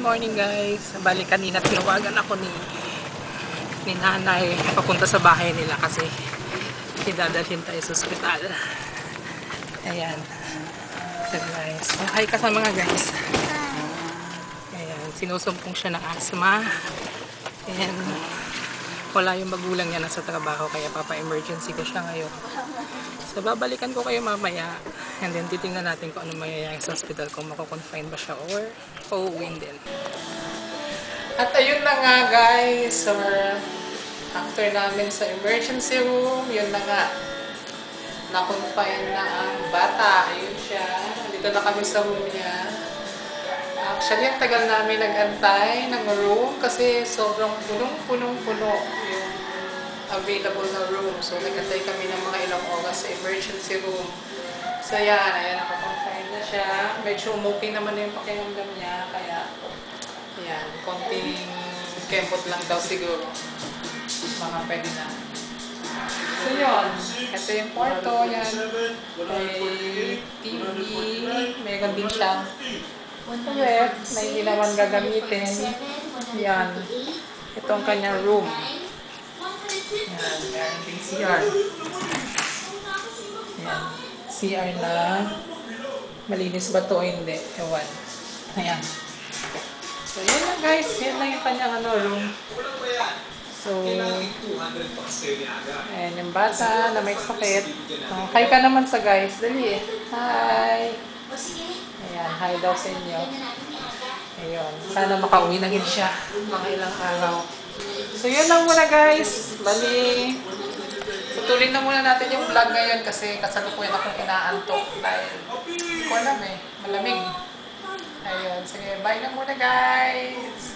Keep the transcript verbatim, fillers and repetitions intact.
morning guys. Bali kanina tinawagan ako ni ni nanay papunta sa bahay nila kasi idadalhin tayo sa ospital. Ayan. So guys, hi ka sa mga guys. Ayan, sinusumpong siya ng asthma. Ayan, wala yung magulang niya nasa trabaho kaya papa-emergency ko siya ngayon. So babalikan ko kayo mamaya and then titingnan natin kung ano mangyayari sa hospital, kung mako-confine ba siya or pauuwin din. At ayun na nga guys, so after namin sa emergency room, yun na nga, na-confine na ang bata. Ayun siya, dito na kami sa room niya. Actually, ang tagal namin nag-antay ng room kasi sobrang punong-punong-puno yung available na room. So nag-antay kami ng mga ilang oras sa emergency room. So yan, ayan, naka-confine na siya. Medyo okay naman na yung pakiramdam niya, kaya yan, konting kempot lang daw siguro. Mga pwede na. So yun, ito yung kwarto, yan. May T V, meron din siyang ref na hindi naman gagamitin. Yan, ito ang kanyang room. Yan, meron din C R. Yan, C R na malinis ba ito o hindi? Ewan. Ayan. So yun lang guys, yan lang yung kanyang ano, room. So, ayan yung bata na may sakit. Uh, hi ka naman sa guys, dali eh. Hi! Ayan, hi daw sa inyo. Ayun, sana makauwi na rin siya mga ilang araw. So yun lang muna guys. Bali, tutuloy na muna natin yung vlog ngayon kasi kasalukuyan akong inaantok dahil hindi ko alam eh, malamig. Ayun, sige, bye na muna guys!